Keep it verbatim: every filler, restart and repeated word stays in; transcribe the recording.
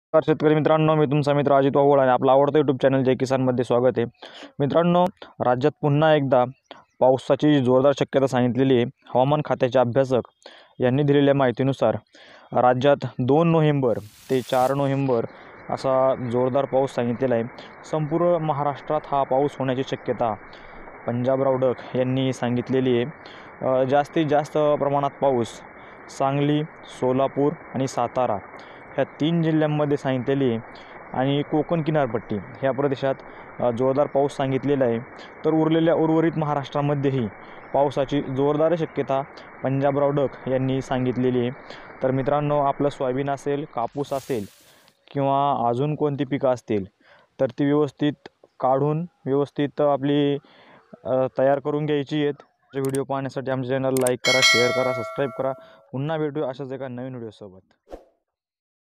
नमस्कार शेतकरी मित्रांनो, मी तुमचा मित्र अजित वाघोळ आणि आपला आवडता यूट्यूब चॅनल जय किसानमध्ये स्वागत आहे. मित्रांनो, राज्यात पुन्हा एकदा पावसाची जोरदार शक्यता सांगितलेली आहे. हवामान खात्याचे अभ्यासक यांनी दिलेल्या माहितीनुसार राज्यात दोन नोव्हेंबर ते चार नोव्हेंबर असा जोरदार पाऊस सांगितलेला आहे. संपूर्ण महाराष्ट्रात हा पाऊस होण्याची शक्यता पंजाबराव डक यांनी सांगितलेली आहे. जास्तीत जास्त प्रमाणात पाऊस सांगली, सोलापूर आणि सातारा ह्या तीन जिल्ह्यांमध्ये सांगितलेली आहे आणि कोकण किनारपट्टी ह्या प्रदेशात जोरदार पाऊस सांगितलेला आहे. तर उरलेल्या उर्वरित महाराष्ट्रामध्येही पावसाची जोरदार शक्यता पंजाबराव डक यांनी सांगितलेली आहे. तर मित्रांनो, आपलं सोयाबीन असेल, कापूस असेल किंवा अजून कोणती पिकं असतील तर ती व्यवस्थित काढून व्यवस्थित आपली तयार करून घ्यायची आहेत. व्हिडिओ पाहण्यासाठी आमच्या चॅनल लाईक करा, शेअर करा, सबस्क्राईब करा. पुन्हा भेटू अशाच एका नवीन व्हिडिओसोबत.